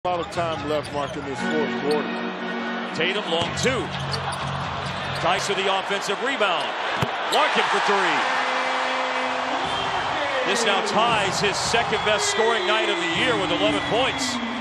A lot of time left, Mark, in this fourth quarter. Tatum, long two. Tice with the offensive rebound. Larkin for three. This now ties his second best scoring night of the year with 11 points.